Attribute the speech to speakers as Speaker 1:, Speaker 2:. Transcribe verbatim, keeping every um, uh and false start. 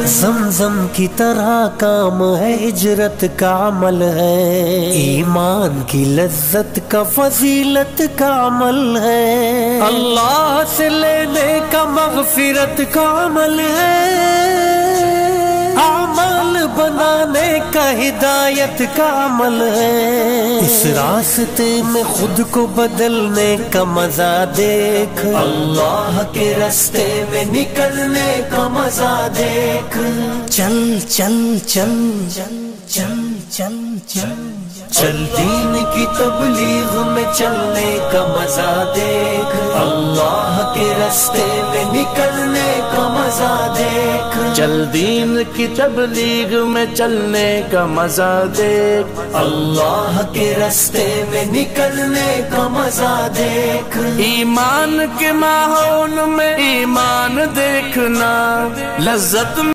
Speaker 1: زمزم کی طرح کام ہے، ہجرت کا عمل ہے، ایمان کی لذت کا فضیلت کا عمل ہے، اللہ سے لینے کا مغفرت کا عمل ہے، اعمال بنانے کا ہدایت کا عمل ہے، اس راستے میں خود کو بدلنے کا مزہ دیکھ، اللہ کے راستے میں نکلنے کا مزہ دیکھ، چل چل چل چل چل چل چل چل دین کی تبلیغ میں چلنے کا مزہ دیکھ، اللہ کے راستے میں نکلنے کا مزہ دیکھ،
Speaker 2: چل دین کی تبلیغ میں چلنے کا مزہ دیکھ،
Speaker 1: اللہ کے راستے میں نکلنے کا مزہ دیکھ،
Speaker 2: ایمان کے ماحول میں ایمان دیکھنا، لذت